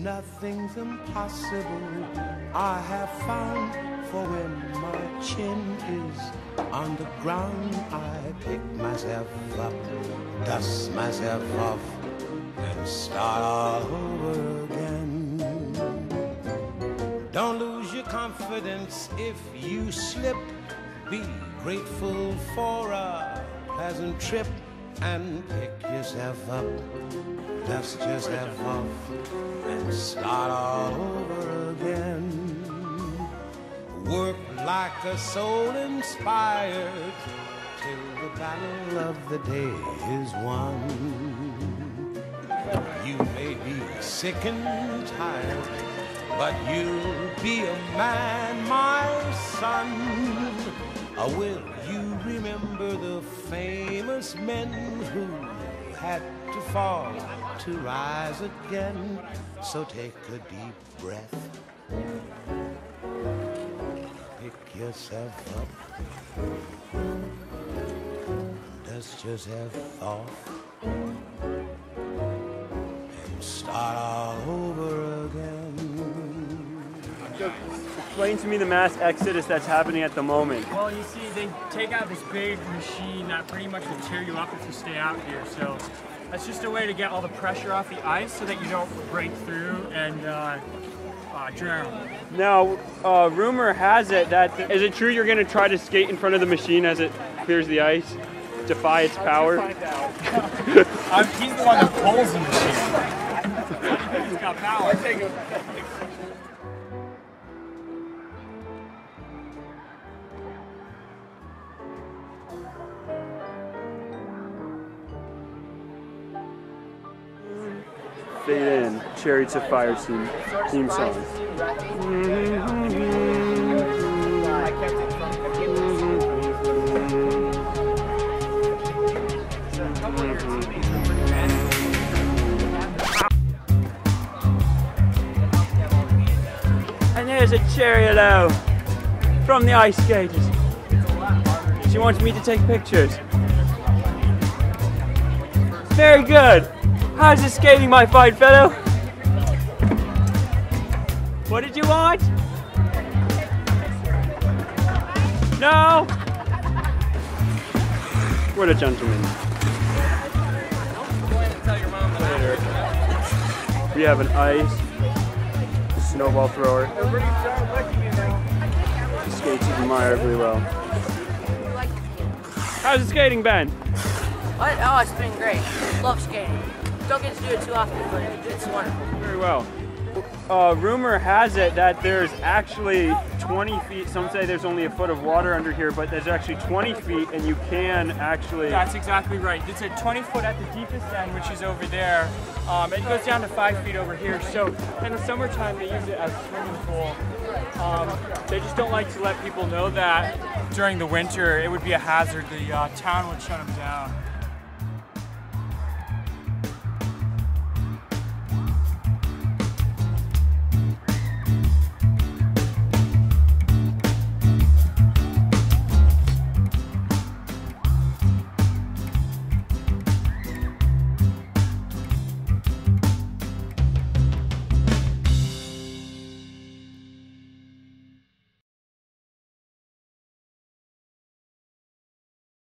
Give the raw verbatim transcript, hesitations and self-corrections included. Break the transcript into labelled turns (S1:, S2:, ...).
S1: nothing's impossible. I have found, for when my chin is on the ground, I pick myself up, dust myself off, and start all over again. Don't lose your confidence if you slip. Be grateful for a pleasant trip and pick yourself up, dust yourself off, and start all over again. Work like a soul inspired till the battle of the day is won. You may be sick and tired, but you'll be a man, my son. Or will you remember the famous men who had to fall to rise again? So take a deep breath, pick yourself up, dust yourself off, and start all over again.
S2: So, explain to me the mass exodus that's happening at the moment.
S3: Well, you see, they take out this big machine that pretty much will tear you up if you stay out here. So that's just a way to get all the pressure off the ice so that you don't break through and uh, uh, drown.
S2: Now, uh, rumor has it that, is it true you're going to try to skate in front of the machine as it clears the ice? Defy its power?
S3: I'm, he's the one that pulls the machine. He's got power.
S2: Fade in, Chariots of Fire theme, theme song. And there's a Chariot from the ice skates. She wants me to take pictures. Very good. How's the skating, my fine fellow? What did you want? No? What a gentleman. Later. We have an ice snowball thrower. He skates admirably well. How's the skating, Ben?
S4: What? Oh, it's been great. Love skating. Don't get to do it too often, but it's wonderful.
S2: Very well. Uh, rumor has it that there's actually twenty feet, some say there's only a foot of water under here, but there's actually twenty feet and you can actually...
S3: That's exactly right. It's a twenty foot at the deepest end, which is over there. Um, it goes down to five feet over here. So in the summertime, they use it as a swimming pool. Um, they just don't like to let people know that during the winter it would be a hazard. The uh, town would shut them down.